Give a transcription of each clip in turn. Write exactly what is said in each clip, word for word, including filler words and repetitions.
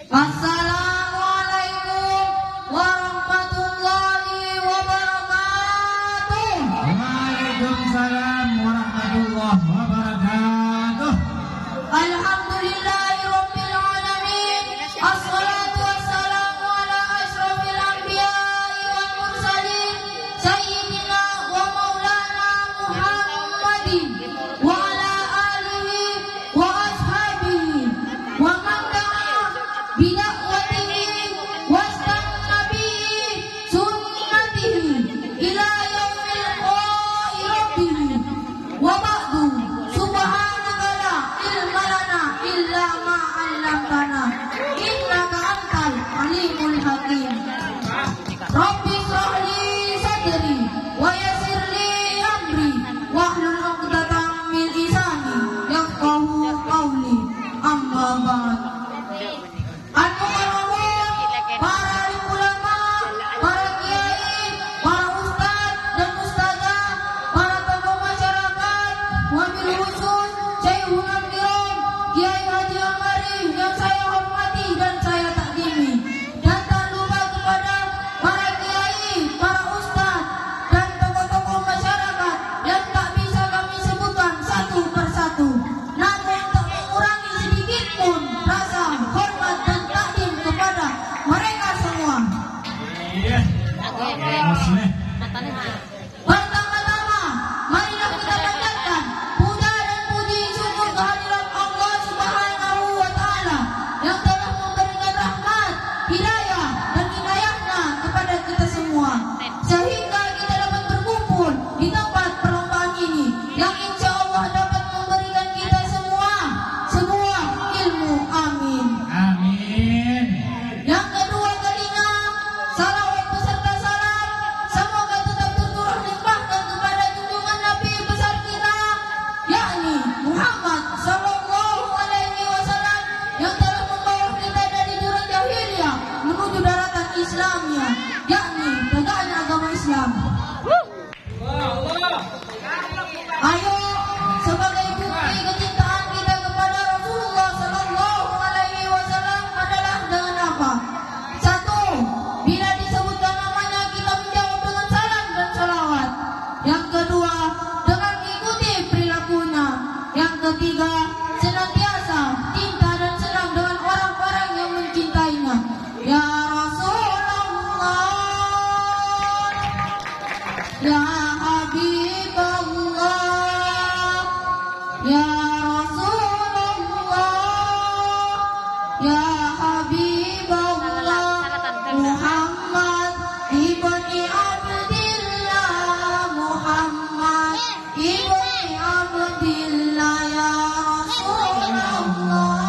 Assalamualaikum warahmatullahi wabarakatuh. Waalaikumsalam warahmatullahi wabarakatuh. Alhamdulillahirabbil alamin. Assalatu wassalamu ala asyrofil anbiya'i wal mursalin sayyidina wa maulana Muhammadin wa ala alihi wa ashabihi wa man da'a bidakwatihi wastanna bihi sunnatihi ila yaumil qiyamah. Wa ba'du, subhanaka la ilma lana illa ma 'allamtana innaka antal alimul hakim. Rabbi shrah li sadri wa yassir li amri wahlul 'uqdatam min lisani yafqahu qawli. Amma ba'd. Al-Mukarramun, para ulama, para kiai, para ustaz dan ustazah, para tokoh masyarakat, wabil khusus Syekhul Kiram Kiai Haji Amari yang saya hormati dan saya takdimi, dan tak lupa kepada para kiai, para ustaz dan tokoh-tokoh masyarakat yang tak bisa kami sebutkan satu persatu, namun tak mengurangi sedikit pun rasa hormat dan takdim kepada mereka semua. Iya. Muslim. Pertama-tama, marilah kita panjatkan puja dan puji syukur kehadirat Allah Subhanahu wa Ta'ala yang telah memberikan rahmat, hidayah dan hidayahnya kepada kita semua, sehingga kita dapat berkumpul di tempat perlombaan ini yang insya Allah dapat memberikan kita semua sebuah ilmu. Amin. Amin. Yang kedua kalinya, salawat beserta salam semoga tetap tercurah limpahkan kepada junjungan Nabi besar kita, yakni Muhammad Sallallahu Alaihi Wasallam, yang telah membawa kita dari jurang jahiliyah menuju daratan Islamnya, yakni tegaknya agama Islam. Ayo, sebagai bukti kecintaan kita kepada Rasulullah Sallallahu Alaihi Wasallam adalah dengan apa? Satu, bila disebutkan namanya kita menjawab dengan salam dan salawat. Yang kedua, dengan mengikuti perilakunya. Yang ketiga, senantiasa cinta dan senang dengan orang-orang yang mencintainya. Ya Rasulullah, ya Habibullah, ya Rasulullah, ya Habibullah, Muhammad ibni Abdillah, Muhammad ibni Abdillah, ya Rasulullah,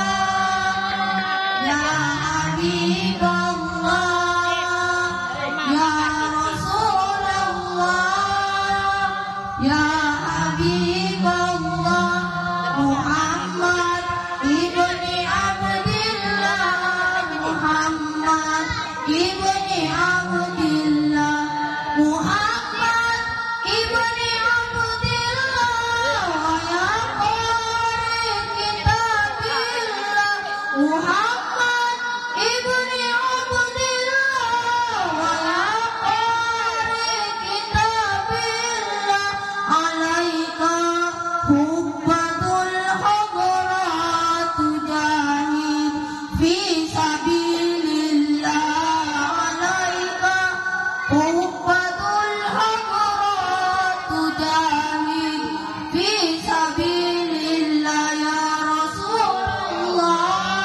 ya Habibullah, ya Rasulullah, ya Habibullah, Muhammad ibni Abdillah, Muhammad ibni Abdillah, Muhammad ibni Abdillah, wa ya qari kitabillah, Muhammad ibni Abdillah, wa ya qari kitabillah, alaika hubbatul hadrat tujahid fi sabilillah, alaika hubbatul hadrat tujahid fi sabilillah, ya Rasulullah,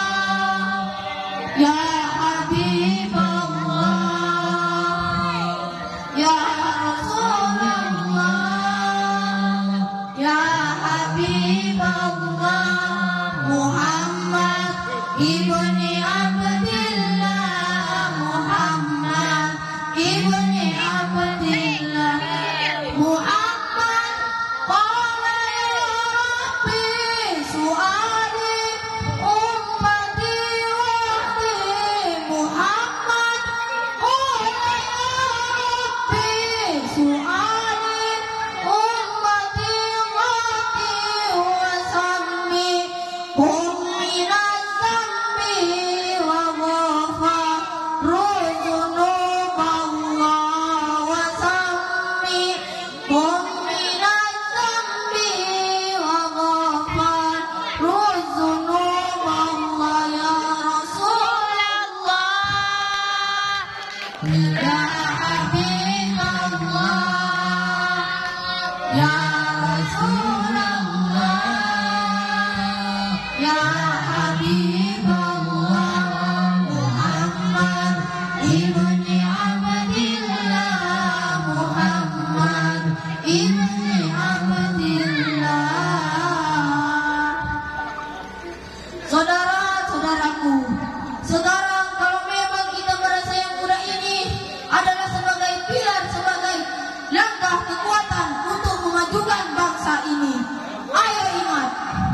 ya Habibullah, ya Rasulullah, ya Habibullah, Muhammad ibni Abdillah, Muhammad ibni Abdillah, Muhammad qala ya Rabbi su'ali ummati wahdi, Muhammad qala ya Rabbi su'ali ummati wahdi, wa sammi hum minaz zambi Sekarang kalau memang kita merasa yang muda ini adalah sebagai pilar, sebagai langkah kekuatan untuk memajukan bangsa ini, ayo ingat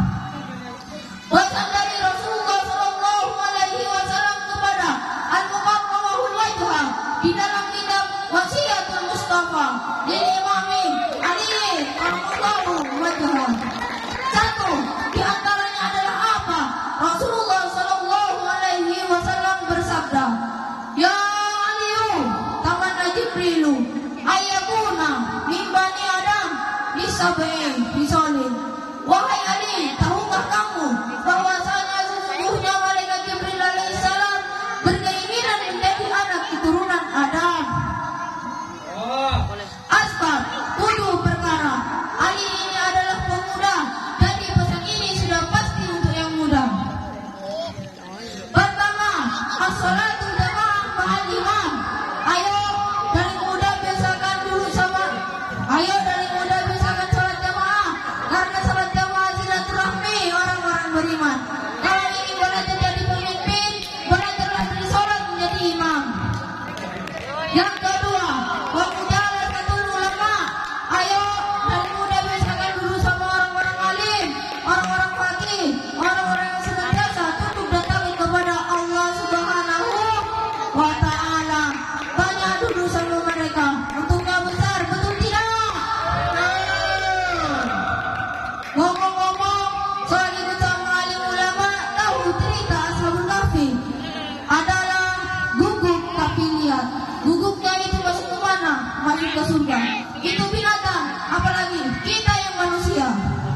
pesan dari Rasulullah Shallallahu Alaihi Wasallam kepada Al-Muqaddamahul Wajah di dalam kitab Wasiatul Mustafa dari Imam Ali Al-Muqaddamahul Wajah. Satu di antaranya adalah apa? Rasulullah Shallallahu Alaihi Wasallam bersabda, Ya Aliyu, tamanna Jibrilu, ayakuna min bani Adam bisabai bisolin. Wahai Ali, tahukah kamu bahwasanya sesungguhnya malaikat Jibril alaihissalam berkeinginan menjadi anak keturunan Adam? Asbab, tujuh perkara. Ali ini adalah pemuda, jadi pesan ini sudah pasti untuk yang muda. Pertama, as-salatu jamaah ma'al imam. Ayo dari muda biasakan dulu sama. Ayo dari muda biasakan salat jamaah, karena salat jamaah silaturahmi orang-orang beriman. Kalau ingin belajar jadi pemimpin, belajarlah dari salat menjadi imam. Yang kedua, wamujalasatul ulama. Ayo dari muda biasakan dulu sama orang-orang alim, orang-orang fakih, orang-orang yang senantiasa tunduk dan taat kepada Allah Subhanahu wa Ta'ala. Banyak duduk sama mereka, untungnya besar, betul tidak? Ngomong-ngomong soal hidup sama alim ulama, tahu cerita Ashabul Kahfi? Adalah guguk tapi lihat. Guguknya itu masuk ke mana? Masuk ke surga. Itu binatang, apalagi kita yang manusia.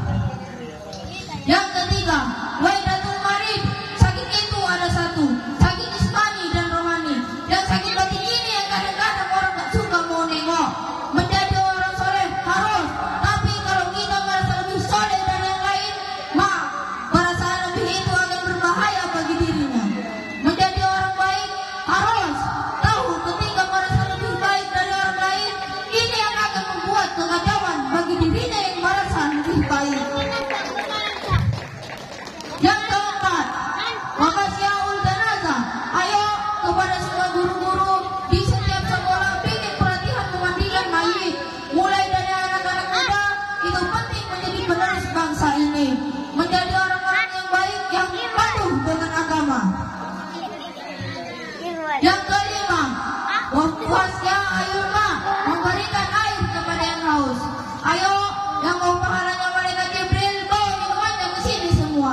Yang ketiga, waidatul marid. Sakit itu ada satu, sakit jasmani dan rohani. Dan sakit batin ini yang kadang-kadang orang tak suka mau nengok. Menjadi orang soleh harus, tapi kalau kita merasa lebih soleh dari yang lain, maaf, perasaan lebih itu akan berbahaya bagi dirinya. Menjadi orang baik harus tahu ketika merasa lebih baik dari orang lain, ini yang akan membuat kekacauan bagi dirinya yang merasa lebih baik. Yang keempat, wabasyaul janazah. Ayo kepada semua guru-guru di setiap sekolah bikin pelatihan memandikan mayit. Mulai dari anak-anak muda, itu penting menjadi penerus bangsa ini, menjadi orang-orang yang baik yang patuh dengan agama. Yang kelima, wafasya ayulma, memberikan air kepada yang haus. Ayo yang mau pahalanya malaikat Jibril, bawa minumannya ke sini semua.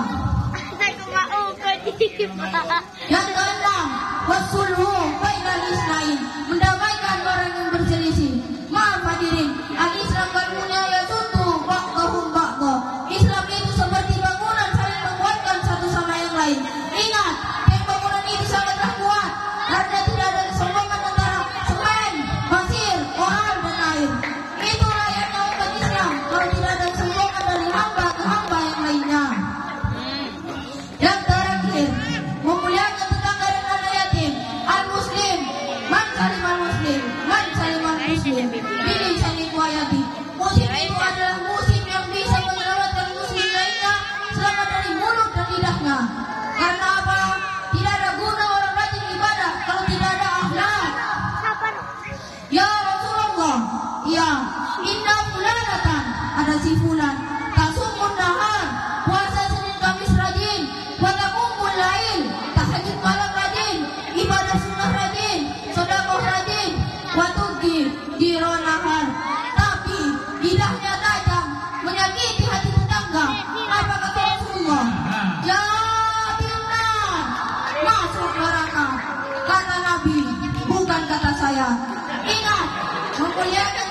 Yang keenam, wasulhu bainal isnain, mendamaikan orang yang berselisih. Maaf hadirin, al-Islam bangunnya ya suntu ba'dahum ba'dah. Islam itu seperti bangunan saling menguatkan satu sama yang lain. Ingat, yang bangunan itu sangatlah kuat karena tidak ada kesombongan antara semen, pasir, koral dan air. Itu layaknya umat Islam kalau tidak ada kesombongan dari hamba ke hamba yang lainnya. Yang terakhir, memuliakan tetangga dan anak yatim. Al-Muslim, man saliman muslim, man saliman muslim. Ini saling kuayati. Musim itu adalah musim yang bisa menyelamatkan muslim lainnya selamat dari mulut dan lidahnya. Karena apa? Tidak ada guna orang rajin ibadah kalau tidak ada akhlak. Ya Rasulullah, ya, inna fulanatan, ada si fulan, tasumun nahar, puasa Senin Kamis rajin, watakumul lail, tahajud malam rajin, ibadah sunnah rajin, sedekah rajin, watugi dironahar. Tapi lidahnya tajam, menyakiti hati tetangga. Apa kata Rasulullah? Ya binar, masuk neraka. Kata Nabi, bukan kata saya. Ingat, memuliakan